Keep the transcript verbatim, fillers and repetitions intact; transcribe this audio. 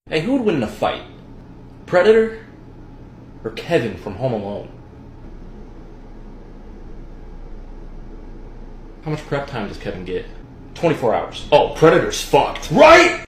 Hey, who would win in a fight? Predator or Kevin from Home Alone? How much prep time does Kevin get? twenty-four hours. Oh, Predator's fucked. Right?